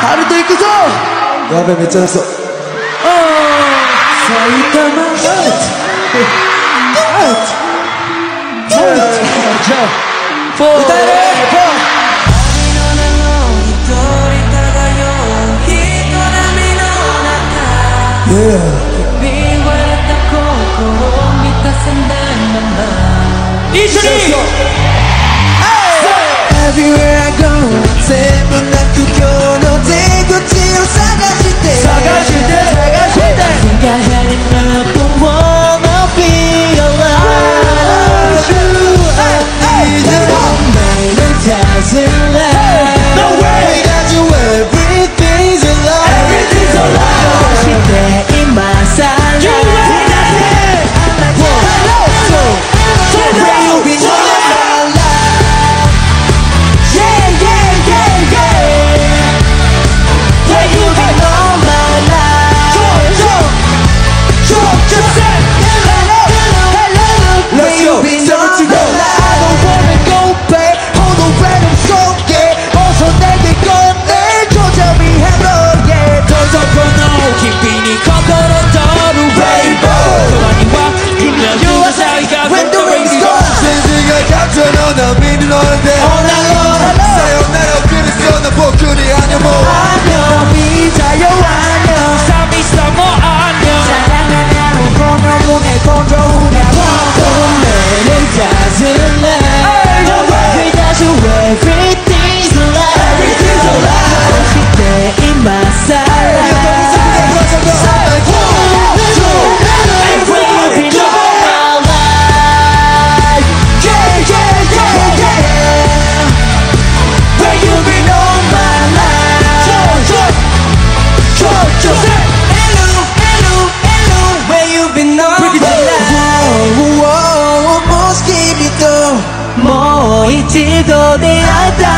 ハルト行くぞ。 やべ、めっちゃ出そう。 埼玉アウトじゃあ歌える一緒に Everywhere I go 全部なく今日の出口を探して探して Think I had enough but wanna be alive I need you Man, it doesn't last No way Without you everything's alive Everything's alive して今さら You ready? Where you been all my life Yeah, yeah, yeah, yeah Where you been all my life Where you been all my life I don't wanna go back Hold on, random song, yeah 어서 내게 꺼내 조잡이한 너, yeah 더더 번호 깊이 네 코코로 떠오르 Rainbow 그만이와 유명유와 사이가 When the rain starts 세상을 감춰 나 믿는 너인데 All night long 사용나라 그랬어 나 복근이 아냐 뭐 안녕 미자요 안녕 삼이 삼어 안녕 사랑하냐고 공룡공의 공룡우냐 Don't let it doesn't last No way Without you everything's alive Everything's alive して今さらもう一度出会いたい